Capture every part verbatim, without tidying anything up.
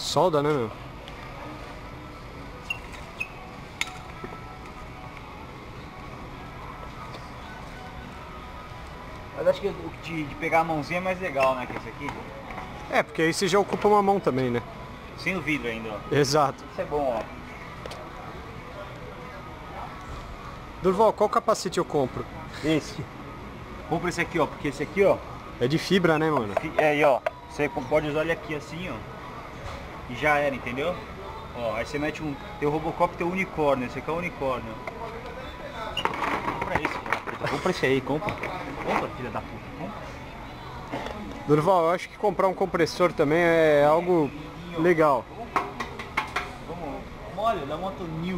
solda, né, meu? Mas acho que o de, de pegar a mãozinha é mais legal, né, que esse aqui. É, porque aí você já ocupa uma mão também, né? Sem o vidro ainda, ó. Exato. Isso é bom, ó. Durval, qual capacete eu compro? Esse. Compra esse aqui, ó, porque esse aqui, ó. É de fibra, né, mano? É aí, ó. Você pode usar ele aqui assim, ó. E já era, entendeu? Ó, aí você mete um... Tem o Robocop, tem o unicórnio. Esse aqui é o unicórnio. Compra esse, cara. Compra esse aí, compra. Compra, filha da puta. Compra. Durval, eu acho que comprar um compressor também é algo legal. Vamos, olha, da Moto New.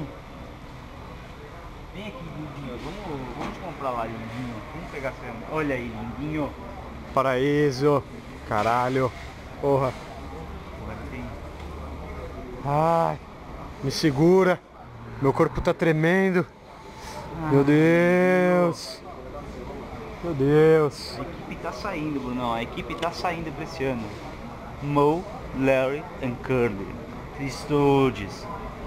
Vem aqui, lindinho. Vamos, vamos te comprar lá, lindinho. Vamos pegar essa... Olha aí, lindinho. Paraíso. Caralho. Porra. Porra, tem... Ai. Me segura. Meu corpo tá tremendo. Meu Deus. Meu Deus. A equipe tá saindo, Brunão. A equipe tá saindo pra esse ano. Moe, Larry and Curly. Studios.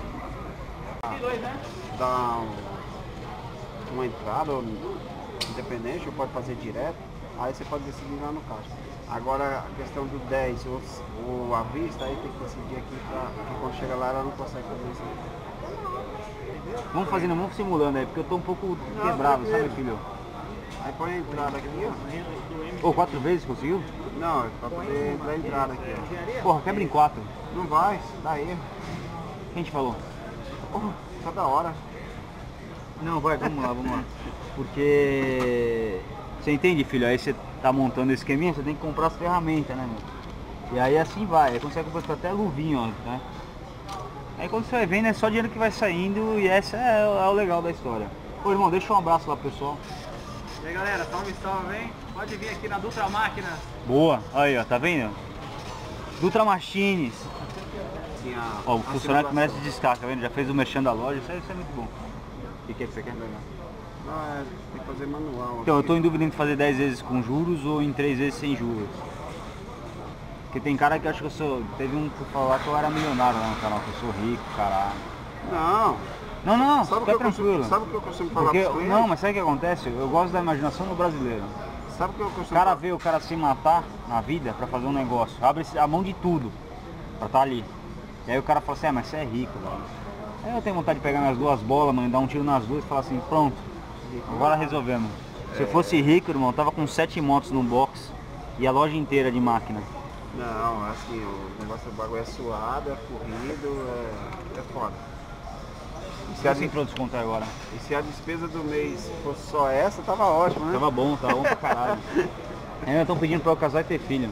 Dá uma entrada independente, ou pode fazer direto, aí você pode decidir lá no caixa. Agora a questão do dez ou, ou à vista, aí tem que decidir aqui, pra, porque quando chega lá ela não consegue fazer isso. Vamos fazendo, vamos simulando aí, porque eu tô um pouco quebrado, não, sabe, filho? Aí põe a entrada aqui, ó. Ô, quatro vezes conseguiu? Não, é pra poder entrar a entrada aqui, ó. Porra, quebra em quatro. Não vai, dá erro. Quem te falou? Porra, toda hora. Não, vai, vamos lá, vamos lá. Porque... Você entende, filho? Aí você tá montando esse esqueminha, você tem que comprar as ferramentas, né, meu? E aí assim vai, aí quando você comprar até luvinho, ó, né? Aí quando você vai vendo é só dinheiro que vai saindo e essa é, é o legal da história. Ô irmão, deixa um abraço lá pro pessoal. E aí galera, salve, salve, hein? Pode vir aqui na Dutra Máquinas. Boa, aí ó, tá vendo? Dutra Machines. Tinha Ó, o a funcionário que merece circulação. destaque, tá vendo? Já fez o merchan da loja, isso é, isso é muito bom. O que, que é que você quer? Não, é, tem que fazer manual. Então, eu aqui. tô em dúvida entre fazer dez vezes com juros ou em três vezes sem juros. Porque tem cara que acha que eu sou... Teve um que falar que eu era milionário lá no canal, que eu sou rico, caralho. Não, Não, não, sabe o que fica eu costumo, tranquilo. sabe o que eu costumo falar Porque, pros clientes? não, mas sabe o que acontece? Eu gosto da imaginação do brasileiro. Sabe o que eu O costumo cara falar? vê o cara se matar na vida pra fazer um negócio, abre a mão de tudo pra estar ali. E aí o cara fala assim, ah, mas você é rico, velho. Aí eu tenho vontade de pegar minhas duas bolas, mano, dar um tiro nas duas e falar assim, pronto, agora resolvemos. Se eu fosse rico, irmão, eu tava com sete motos no box e a loja inteira de máquina. Não, assim, o negócio do bagulho é suado, é corrido, é, é foda. E se, Você a, assim entrou desconto agora? e se a despesa do mês fosse só essa, tava ótimo, né? Tava bom, tava bom pra caralho. Ainda estão pedindo pra eu casar e ter filho.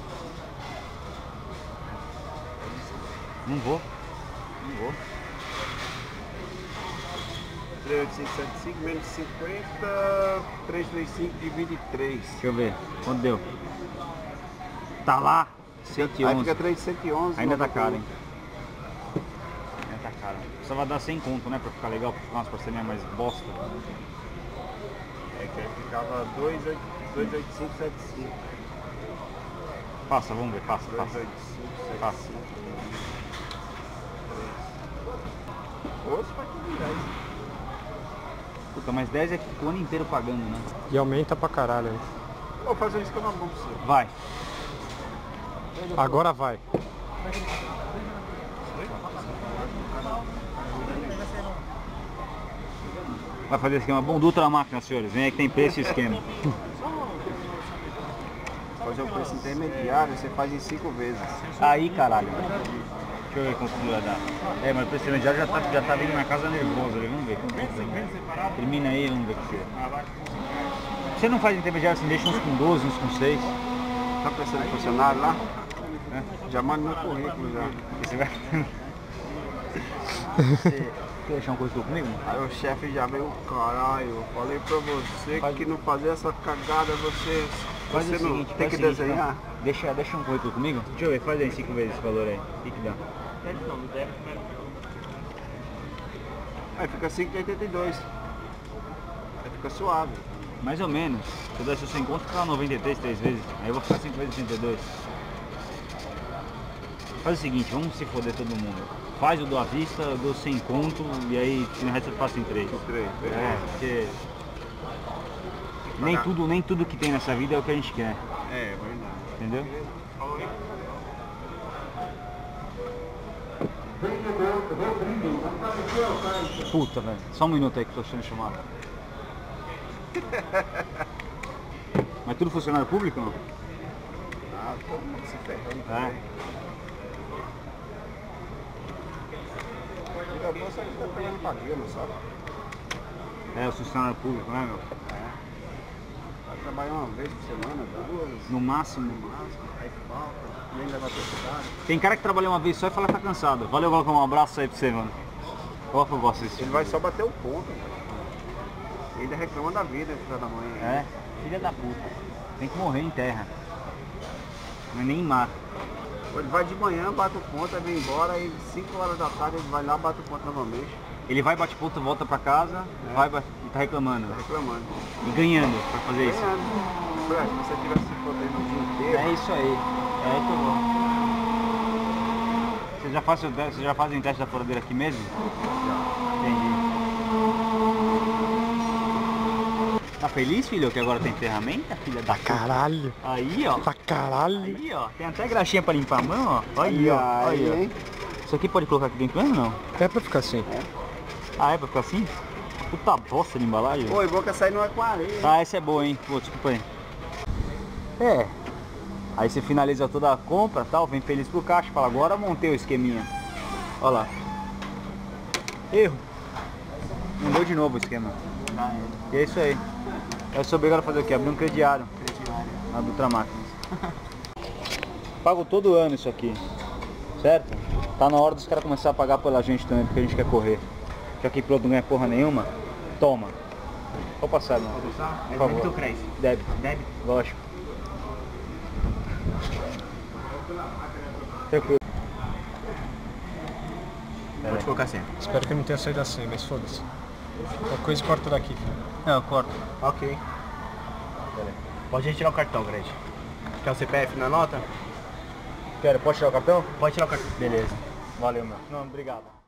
Não vou. Não vou. três oito cinco sete cinco menos cinquenta, trezentos e trinta e cinco divide três. Deixa eu ver. Quanto deu? Tá lá. cento e Aí onze. fica trezentos e onze. Ainda tá caro, hein? Ainda tá caro. Só vai dar cem conto, né? Pra ficar legal, pra ficar umas parcelinhas mais bosta. É que aí ficava dois oito cinco sete cinco. Passa, vamos ver, passa, dois passa. oito cinco sete Passa. cinco. Oxe, vai tudo dez. Puta, mas dez é que fica o ano inteiro pagando, né? E aumenta pra caralho, né? Vou fazer isso que eu não vou pra você. Vai. Agora vai. Vai fazer esquema bom Dutra Máquina, senhores. Vem aí que tem preço e esquema. Fazer o preço intermediário, você faz em cinco vezes. Aí, caralho. Deixa eu ver quanto vai dar. É, mas o preço intermediário já tá, já tá vindo na casa nervoso ali. Vamos ver. Termina aí, vamos ver o que é. Você não faz intermediário assim, deixa uns com doze, uns com seis. Tá pensando em funcionário lá? É. Já manda meu currículo já. E você vai... Você quer deixar um currículo comigo? Aí o chefe já veio, caralho, eu falei pra você Faz- que não fazer essa cagada, você, Faz você o não seguinte, tem faz que o seguinte, desenhar. então. Deixa, deixa um currículo comigo. Deixa eu ver, faz aí cinco vezes esse valor aí. O que que dá? Aí fica cinco e oitenta e dois. Aí fica suave. Mais ou menos. Se eu desse o sem conto, ficava noventa e três três vezes. Aí eu vou ficar cinco vezes oitenta e dois. Faz o seguinte, vamos se foder todo mundo. Faz o do à vista, eu dou sem conto e aí no resto eu faço em três. Três, três. É, porque nem tudo, nem tudo que tem nessa vida é o que a gente quer, É, verdade. entendeu? Puta, velho. Só um minuto aí que eu tô sendo chamado. Mas tudo funcionário público ou não? Ah, todo mundo se ferrando. É. E a bolsa que tá pegando pra dia, não sabe? É, o funcionário público, né, meu? Vai trabalhar uma vez por semana, duas, No máximo. no máximo, aí falta, nem levar pra cidade. Tem cara que trabalha uma vez só e fala que tá cansado. Valeu, Glauco, um abraço aí pra você, mano. Qual foi você? Ele vai só bater o ponto, cara. E ainda reclama da vida, filha da mãe. É, filha da puta. Tem que morrer em terra. Não é nem em mar. Ele vai de manhã, bate o ponto, aí vem embora, e cinco horas da tarde ele vai lá, bate o ponto novamente, Ele vai, bate ponto, volta pra casa, É. vai bate- e tá reclamando. tá reclamando. E ganhando pra fazer isso. Ganhando. Ué, se você tivesse se fodendo o dia inteiro, É isso aí. É aí que eu vou. Você já faz, você já fazem teste da furadeira aqui mesmo? Entendi. Tá feliz, filho, que agora tem ferramenta, filha da puta? Caralho. Aí, ó. Pra caralho. Aí, ó. Tem até graxinha pra limpar a mão, ó. Aí, ó. Aí, ó. hein? Isso aqui pode colocar aqui dentro mesmo, não? É pra ficar assim. Ah, é pra ficar assim? Puta bosta de embalagem. Pô, e boca sair não é com areia. Ah, essa é boa, hein? Pô, desculpa aí. É. Aí você finaliza toda a compra, tal, vem feliz pro caixa, fala, agora eu montei o esqueminha. Olha lá. Erro. Não deu de novo o esquema. E é isso aí. Eu sou obrigado a fazer o quê? Abrir um crediário. Na Dutramáquinas. Pago todo ano isso aqui. Certo? Tá na hora dos caras começar a pagar pela gente também, porque a gente quer correr. Já que piloto não ganha porra nenhuma, toma. Pode passar, irmão. Por favor. Débito ou crédito? Débito. Débito. Lógico. Tranquilo. Pode colocar assim. Espero que não tenha saído assim, mas foda-se. Qualquer coisa corta daqui, filho. Não, eu corto. Ok. Pode retirar o cartão, Grande. Quer o C P F na nota? Quero, pode tirar o cartão? Pode tirar o cartão. Beleza. Valeu, meu. Não, obrigado.